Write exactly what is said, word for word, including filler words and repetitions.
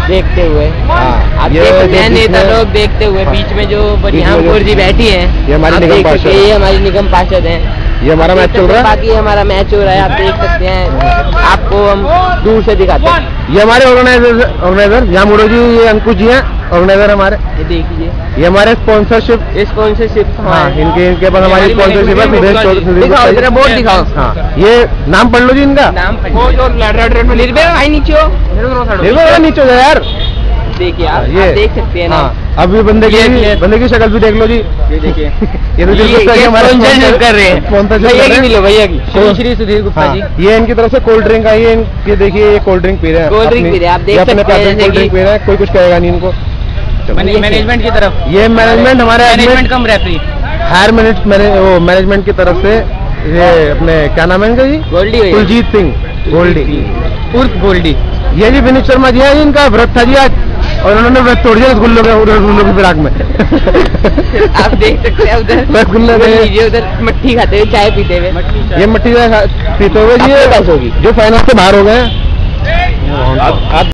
देखते हुए। आप देख सकते हैं नेता लोग देखते हुए, बीच में जो बनियाम कौर जी बैठी हैं, ये हमारी निगम पार्षद, ये हमारी निगम पार्षद हैं। ये हमारा मैच चल रहा है, बाकी हमारा मैच हो रहा है, आप देख सकते हैं, आपको हम दूर से दिखाते हैं। ये हमारे ऑर्गेनाइजर ऑर्गेनाइजर यहाँ मुड़ो जी, ये अंकुश जी हैं ऑर्गेनाइजर हमारे। ये देखिए, ये हमारे स्पॉन्सरशिप स्पॉन्सरशिप हाँ इनके इनके पास हमारी स्पॉन्सरशिप है। दिखाओ जरा बोर्ड दिखाओ। हाँ ये नाम पढ़ लो जी इनका नाम भाई नीचे हो, नीचे हो यार। देखिए आप, ये आप देख सकते हैं ना। हाँ, अभी बंदे की बंदे की शक्ल भी देख लो जी। ये देखिए, ये तो स्पॉन्सरशिप कर रहे हैं, भैया की भी लो, भैया की श्री श्री सुधीर गुप्ता जी। ये इनकी तरफ से कोल्ड ड्रिंक आई है, ये देखिए ये कोल्ड ड्रिंक पी रहे हैं, कोल्ड ड्रिंक पी रहे हैं, आप देख सकते हैं कोल्ड ड्रिंक पी रहे हैं, कोई कुछ कहेगा नहीं इनको। मैनेजमेंट की तरफ, ये मैनेजमेंट हमारे management cum referee higher management की तरफ से, ये अपने क्या नाम है इनका जी, गोल्डी, कुलजीत सिंह गोल्डी उर्फ गोल्डी। ये जी विनीत शर्मा जी है, इनका व्रत था जी आज, और उन्होंने व्रत तोड़ दिया रसगुल्लों के रसगुल्लों की फिराक में। आप देख सकते हैं उधर रसगुल्ले लीजिए, उधर मट्ठी खाते हुए, चाय पीते हुए, ये मट्ठी पीते हुए जी, जो फाइनल से बाहर हो गए।